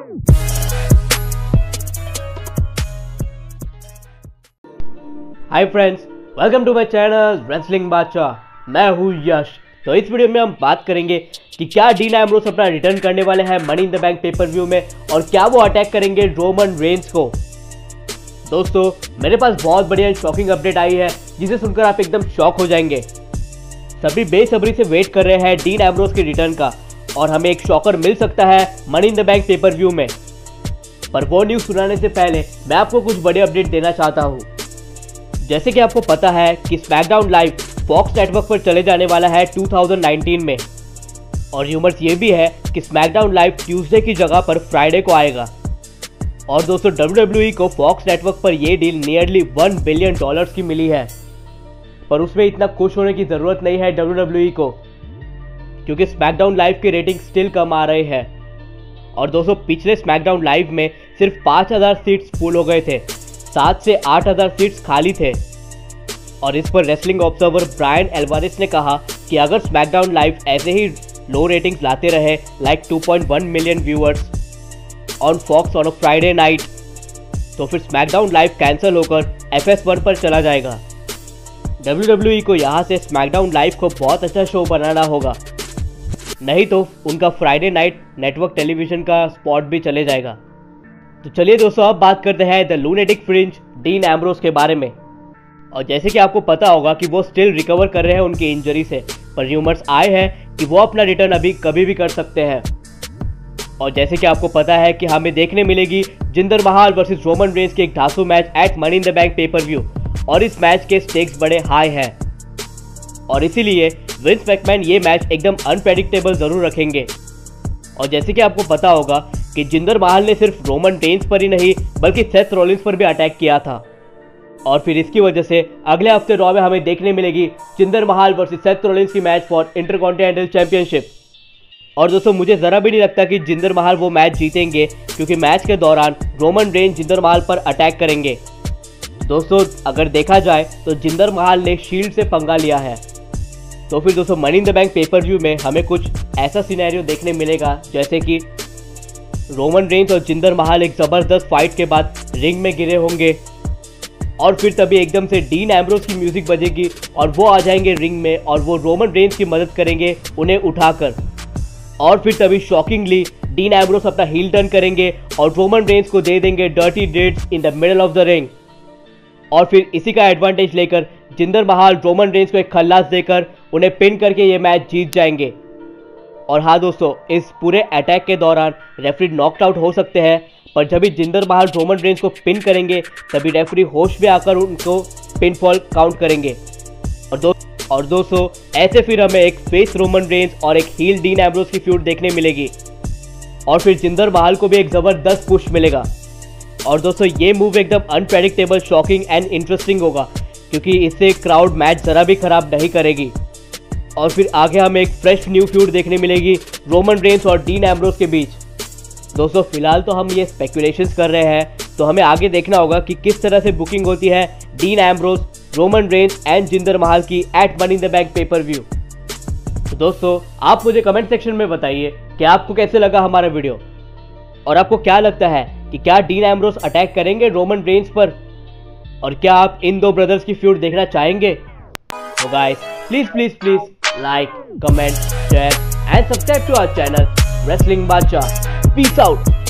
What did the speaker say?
Hi friends, welcome to my channel wrestling Badshah. मैं हूँ यश। तो इस वीडियो में हम बात करेंगे कि क्या डीन एम्ब्रोस अपना रिटर्न करने वाले हैं money in the bank pay per view में, और क्या वो अटैक करेंगे रोमन रेंस को। दोस्तों, मेरे पास बहुत बढ़िया शॉकिंग अपडेट आई है जिसे सुनकर आप एकदम शॉक हो जाएंगे। सभी बेसब्री से वेट कर रहे हैं डीन एम्ब्रोस के रिटर्न का, और हमें एक शॉकर मिल सकता है money in the bank pay per view में। पर वो न्यूज़ सुनाने से पहले मैं आपको कुछ बड़े अपडेट देना चाहता हूँ। जैसे कि आपको पता है कि स्मैकडाउन लाइव फॉक्स नेटवर्क पर चले जाने वाला है 2019 में, और र्यूमर्स ये भी है कि स्मैकडाउन लाइव ट्यूसडे की जगह पर फ्राइडे को आएगा। और दोस्तों, WWE को फॉक्स नेटवर्क पर यह डील नियरली $1 बिलियन की मिली है। पर उसमें इतना खुश होने की ज़रूरत नहीं है WWE को, क्योंकि स्मैकडाउन लाइव की रेटिंग स्टिल कम आ रही है। और दोस्तों, पिछले स्मैकडाउन लाइव में सिर्फ 5000 सीट्स फुल हो गए थे, 7 से 8000 सीट्स खाली थे। और इस पर रेसलिंग ऑब्जर्वर ब्रायन एल्वारेस ने कहा कि अगर स्मैकडाउन लाइव ऐसे ही लो रेटिंग्स लाते रहे, like 2.1 million viewers on Fox on a Friday night, तो फिर स्मैकडाउन लाइव कैंसिल होकर FS1 पर चला जाएगा। WWE को यहाँ से स्मैकडाउन लाइव को बहुत अच्छा शो बनाना होगा, नहीं तो उनका फ्राइडे नाइट नेटवर्क टेलीविजन का स्पॉट भी चले जाएगा। तो चलिए दोस्तों, अब बात करते हैं the lunatic fringe Dean Ambrose के बारे में। और जैसे कि आपको पता होगा कि वो स्टिल रिकवर कर रहे हैं उनकी इंजरी से, पर र्यूमर्स आए हैं कि वो अपना रिटर्न अभी कभी भी कर सकते हैं। और जैसे कि आपको पता है कि हमें देखने मिलेगी Jinder Mahal versus Roman Reigns के एक धांसू match at money in the bank pay per view, और इस मैच के स्टेक्स बड़े हाई हैं, और इसीलिए विंस मैकमैन ये मैच एकदम अनप्रेडिक्टेबल जरूर रखेंगे। और जैसे कि आपको पता होगा कि जिंदर महल ने सिर्फ रोमन रेंस पर ही नहीं बल्कि सेथ रॉलिंस पर भी अटैक किया था, और फिर इसकी वजह से अगले हफ्ते रॉ में हमें देखने मिलेगी Jinder Mahal versus Seth Rollins की मैच फॉर इंटरकॉन्टिनेंटल चैंपियनशिप। और दोस्तों, मुझे ज़रा भी नहीं लगता कि जिंदर महल वो मैच जीतेंगे, क्योंकि मैच के दौरान रोमन रेंस जिंदर महल पर अटैक करेंगे। दोस्तों, अगर देखा जाए तो जिंदर महल ने शील्ड से पंगा लिया है। तो फिर दोस्तों, money in the bank pay per view में हमें कुछ ऐसा सिनेरियो देखने मिलेगा जैसे कि रोमन रेंस और जिंदर महल एक ज़बरदस्त फाइट के बाद रिंग में गिरे होंगे, और फिर तभी एकदम से डीन एम्ब्रोस की म्यूजिक बजेगी और वो आ जाएंगे रिंग में, और वो रोमन रेंस की मदद करेंगे उन्हें उठाकर। और फिर तभी शॉकिंगली डीन एम्ब्रोस अपना हील टर्न करेंगे और रोमन रेंस को दे देंगे dirty deeds in the middle of the ring. और फिर इसी का एडवांटेज लेकर जिंदर महल रोमन रेंस को एक खल्लास देकर उन्हें पिन करके ये मैच जीत जाएंगे। और हाँ दोस्तों, इस पूरे अटैक के दौरान रेफरी नॉकड आउट हो सकते हैं, पर जब भी जिंदर महल रोमन रेंस को पिन करेंगे तभी रेफरी होश में आकर उनको पिनफॉल काउंट करेंगे। और दोस्तों, ऐसे फिर हमें एक फेस रोमन रेंस और एक हील डीन एम्ब्रोस की फ्यूड देखने मिलेगी, और फिर जिंदर महल को भी एक ज़बरदस्त पुश मिलेगा। और दोस्तों, ये मूव एकदम अनप्रेडिक्टेबल, शॉकिंग एंड इंटरेस्टिंग होगा, क्योंकि इससे क्राउड मैच ज़रा भी खराब नहीं करेगी। और फिर आगे हमें एक फ्रेश न्यू फ्यूड देखने मिलेगी रोमन रेंस और डीन एम्ब्रोस के बीच। दोस्तों, फिलहाल तो हम ये स्पेकुलेशंस कर रहे हैं, तो हमें आगे देखना होगा कि किस तरह से बुकिंग होती है Dean Ambrose, Roman Reigns and Jinder Mahal की at money in the bank pay per view. तो दोस्तों, आप मुझे कमेंट सेक्शन में बताइए कि आपको कैसे लगा हमारा वीडियो, और आपको क्या लगता है कि क्या डीन एम्ब्रोस अटैक करेंगे रोमन रेंस पर, और क्या आप इन दो ब्रदर्स की फ्यूड देखना चाहेंगे। तो guys, please like, comment, share and subscribe to our channel Wrestling Badshah. Peace out.